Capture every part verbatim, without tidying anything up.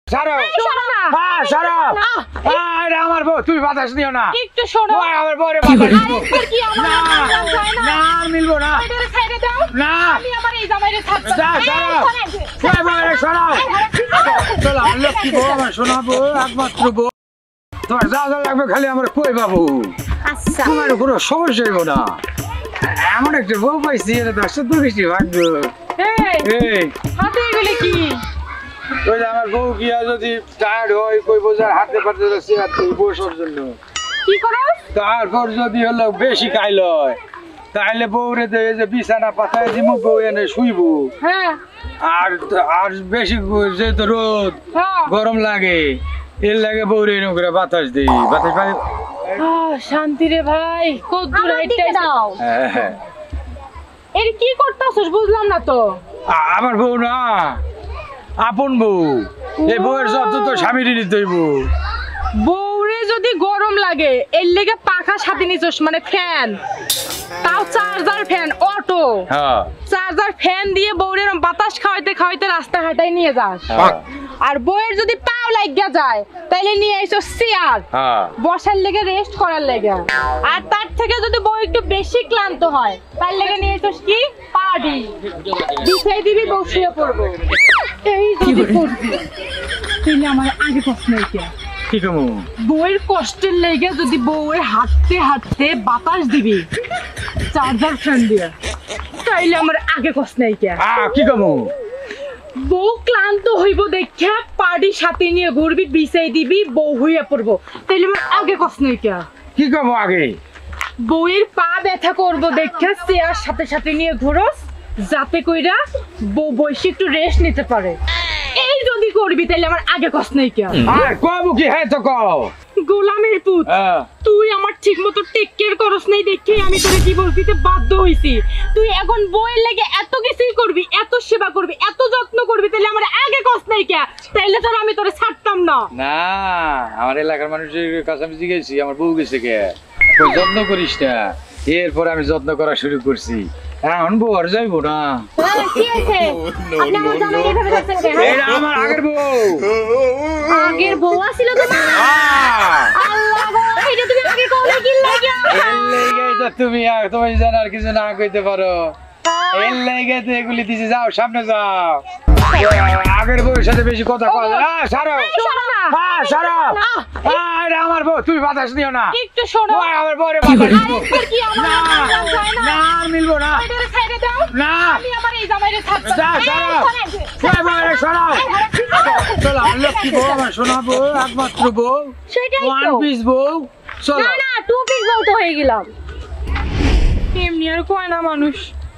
ছাড়ো শোনো না হ্যাঁ ছাড়ো আরে আমার বউ তুমি বাতাস দিও না একটু শোনো ওই আমার বউরে বাতাস দিও কি আমার না না মিলবো না এটারে ছেড়ে দাও না আমি আমার এই জামাইরে ছাড়ব যা ছাড়ো ওই বউরে সরাও চলো লক্ষ্মী বউ আমার শোনাবো একমাত্র বউ তোমার যা যা লাগবে খালি আমার কই বাবু আচ্ছা তোমার কোনো সমস্যা হইব না এমন একটা বউ পাইছি এটা তো শুধু বেশি ভাগ্য এই এই হাতে এগুলি কি ওই যে আমার বউ গিয়া যদি টায়ার্ড হয় কই বোঝার হাতে পারতে চেয়ার তুই বসার জন্য কি করো তারপর যদি হলো বেশি খাইল হয় তাহলে বউরে দেয় যে বিছানা পাতায় দিমু বউ এনে শুইব হ্যাঁ আর আর বেশি যেহেতু রোদ হ্যাঁ গরম লাগে এর লাগে বউরে এনে করে বাতাস দিই বাতাস পাই আহ শান্তি রে ভাই কত দূর হাইটে দাও হ্যাঁ হ্যাঁ এর কি করতাছস বুঝলাম না তো আ- আমার বউ না আপন বউ এই বউয়ের যত তো স্বামীরই নিতে হইব বউরে যদি গরম লাগে এর লেগে পাখা সাথে নিছস মানে ফ্যান তাও চার্জার ফ্যান অটো হ্যাঁ চার্জার ফ্যান দিয়ে বউরে এরম বাতাস খাওয়াইতে খাওয়াইতে রাস্তা হাঁটাই নিয়ে যাস হ্যাঁ আর বউয়ের যদি পাও লাগিয়া যায় তাইলে নিয়ে আইছো চেয়ার হ্যাঁ বসার লেগে রেস্ট করার লেগে আর তার থেকে যদি বউ একটু বেশি ক্লান্ত হয় তার লেগে নিয়ে আইছোস কি পার্টি বিছাই দিবি বউ শুয়ে পড়বো এই যদি করবি তাইলে আমার আগে প্রশ্ন এইটা কি কমু বউয়ের কষ্টের লেগে যদি বউয়ের হাঁটতে হাঁটতে বাতাস দিবি চার্জার ফ্যান দিয়ে তাইলে আমার আগে কষ্ট নাই কে আ কি কমু বউ ক্লান্ত হইব দেখা পার্টি সাথে নিয়ে ঘুরবি বিছাই দিবি বউ হইয়া পড়বো তাইলে আমার আগে কষ্ট নাই কে কি কমু আগে বউয়ের পা ব্যথা করবো দেখা চেয়ার সাথে সাথে নিয়ে ঘুরোস যাতে কইরা বউ বসে একটু রেস্ট নিতে পারে এই যদি করবি তাইলে আমার আগে কষ্ট নাই কে আর কমু কি হ্যাঁ তো কও গোলামের পুত হ্যাঁ তুই আমার ঠিক মতো টেক কেয়ার করস নাই দেখে আমি তোরে ডিভোর্স দিতে বাধ্য হইছি তুই এখন বউয়ের লাগে এত কিছুই করবি এত সেবা করবি এত যত্ন করবি তাহলে আমার আগে কষ্ট নাই কে তাইলে তোর আমি তোরে ছাড়তাম না না আমার এলাকার মানুষের কাছে আমি জিজ্ঞেসি আমার বউ গেছে কে তুই যত্ন করিস না এরপর আমি যত্ন করা শুরু করছি এখন বউ আর যাইবো না কি আছে আপনি আমার জামাই এইভাবে করছেন কেন এটা আমার আগের বউ আগের বউ আছিল তোমার আহ! আল্লাহ গো এটা তুমি আগে কোলে কি লাগিয়া এর লেগেই তো তুমি আর তুমি জান আর কিছু না কইতে পারো এর লেগে তো এগুলি দিছি যাও সামনে যাও আগের বউর সাথে বেশি কথা কয় না ছাড়ো শোনো না হ্যাঁ ছাড়ো আরে আমার বউ তুমি বাতাস দিও না একটু শোনো ওই আমার বউরে বাতাস দিও আজকের কি আমার না না মিলবো না এটারে ছেড়ে দাও না আমি আমার এই জামাইরে ছাড়ব যা ছাড়ো ওই বউরে সরাও চলো লক্ষ্মী বউ আমার শোনাবো একমাত্র বউ সেটাই ওয়ান তো পিস বউ চলো না না টু পিস বউ তো হয়ে গেলাম এমনি আর কয় না মানুষ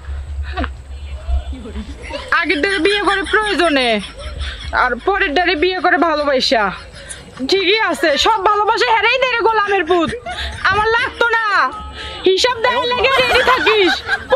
আগের ডারে বিয়ে করে প্রয়োজনে আর পরের ডারে বিয়ে করে ভালোবাসা ঠিকই আছে সব ভালোবাসা হেরেই দে রে গোলামের পুত আমার লাগতো না হিসাব দেওয়ার লেগে রেডি থাকিস